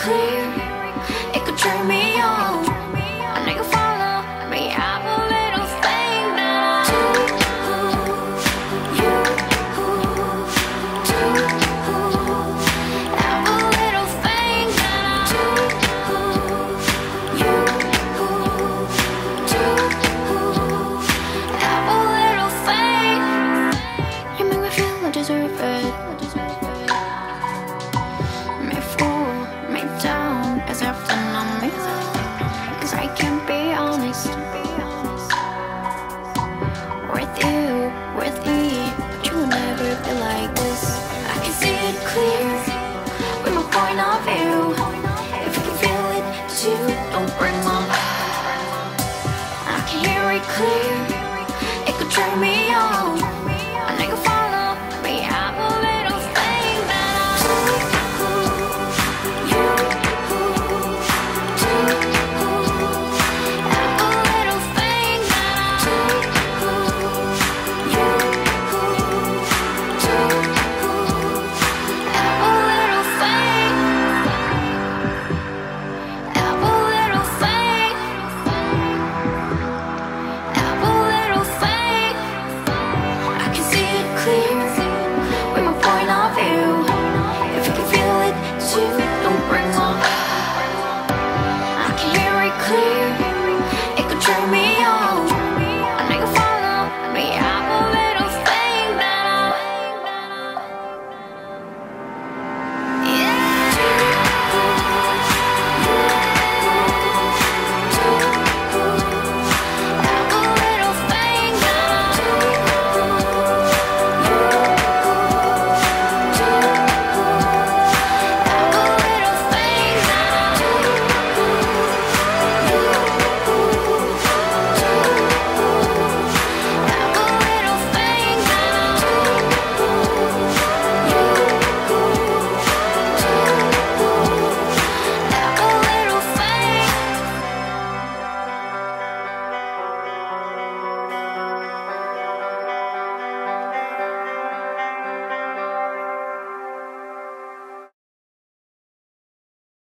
clear. It could turn me on. I know you follow me. I have a little thing that I do. You do. Have a little thing that I do. You do. Have a little thing. You make me feel I deserve it. Me fool, me down as if to numb me out. 'Cause I can't be honest with you, with me. But you will never be like this. I can see it clear with my point of view. If you can feel it too, don't bring my. I can hear it clear.